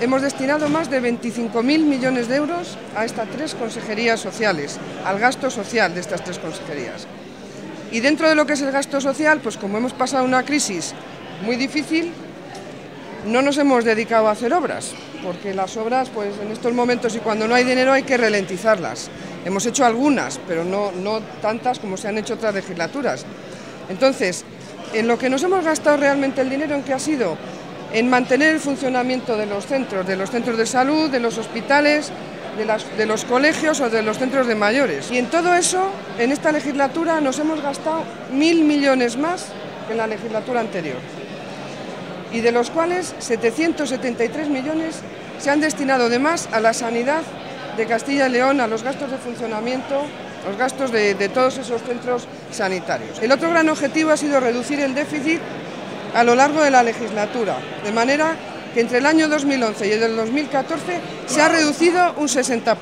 hemos destinado más de 25.000 millones de euros a estas tres consejerías sociales, al gasto social de estas tres consejerías. Y dentro de lo que es el gasto social, pues como hemos pasado una crisis muy difícil, no nos hemos dedicado a hacer obras, porque las obras, pues en estos momentos y cuando no hay dinero hay que ralentizarlas. Hemos hecho algunas, pero no tantas como se han hecho otras legislaturas. Entonces, en lo que nos hemos gastado realmente el dinero, ¿en qué ha sido? En mantener el funcionamiento de los centros de salud, de los hospitales, de los colegios o de los centros de mayores. Y en todo eso, en esta legislatura nos hemos gastado 1.000 millones más que en la legislatura anterior. Y de los cuales 773 millones se han destinado además a la sanidad de Castilla y León, a los gastos de funcionamiento, los gastos de todos esos centros sanitarios. El otro gran objetivo ha sido reducir el déficit a lo largo de la legislatura, de manera que entre el año 2011 y el 2014 se ha reducido un 60%.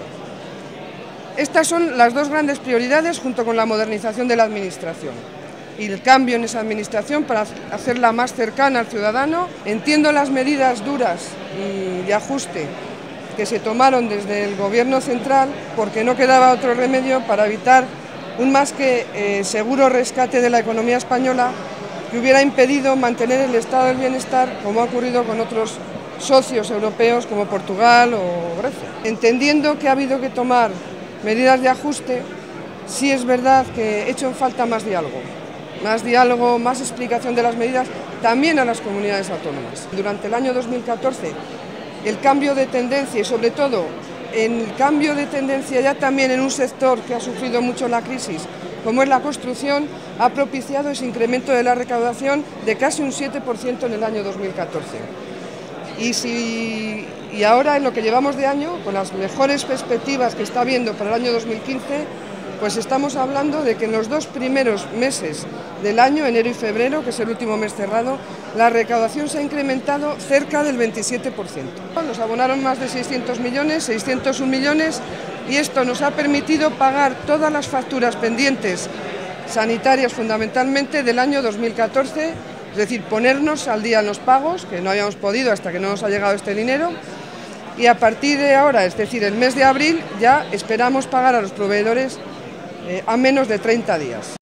Estas son las dos grandes prioridades junto con la modernización de la administración y el cambio en esa administración para hacerla más cercana al ciudadano. Entiendo las medidas duras y de ajuste que se tomaron desde el Gobierno central porque no quedaba otro remedio para evitar un más que seguro rescate de la economía española que hubiera impedido mantener el estado del bienestar como ha ocurrido con otros socios europeos como Portugal o Grecia. Entendiendo que ha habido que tomar medidas de ajuste, sí es verdad que echo en falta más diálogo, más explicación de las medidas también a las comunidades autónomas. Durante el año 2014 el cambio de tendencia y sobre todo el cambio de tendencia ya también en un sector que ha sufrido mucho la crisis, como es la construcción, ha propiciado ese incremento de la recaudación de casi un 7% en el año 2014. Y ahora, en lo que llevamos de año, con las mejores perspectivas que está habiendo para el año 2015, pues estamos hablando de que en los dos primeros meses del año, enero y febrero, que es el último mes cerrado, la recaudación se ha incrementado cerca del 27%. Nos abonaron más de 600 millones, 601 millones, y esto nos ha permitido pagar todas las facturas pendientes, sanitarias fundamentalmente, del año 2014, es decir, ponernos al día en los pagos, que no habíamos podido hasta que no nos ha llegado este dinero, y a partir de ahora, es decir, el mes de abril, ya esperamos pagar a los proveedores a menos de 30 días.